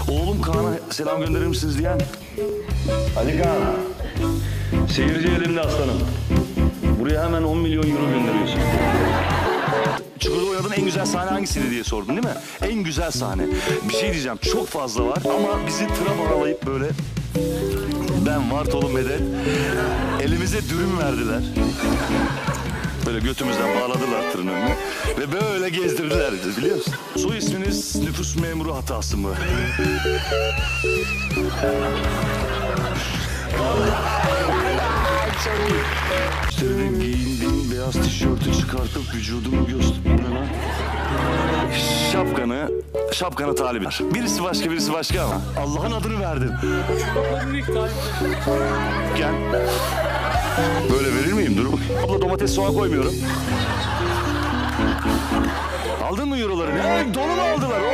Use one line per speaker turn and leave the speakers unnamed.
Oğlum Kaan'a selam gönderir misiniz diyen. Ali Kaan. Seyirci elimde aslanım. Buraya hemen 10 milyon euro gönderiyorsun. Çukur'da oynadığın en güzel sahne hangisiydi diye sordun değil mi? En güzel sahne. Bir şey diyeceğim, çok fazla var ama bizi tıra bağlayıp böyle... Ben Vartolu Medet, elimize dürüm verdiler. Böyle götümüzden bağladılar tırın önüne ve böyle gezdirdiler bizi, biliyor musun? Soy isminiz nüfus memuru hatası mı? Müşterinin giyindiğin beyaz tişörtü çıkartıp vücudunu göster. Bu ne lan? Şapkanı talipler. Birisi başka ama Allah'ın adını verdin. Gel. Böyle verir miyim? Dur bakayım. Abla domates soğan koymuyorum. Aldın mı euroları? Ne? Dolu mu aldılar?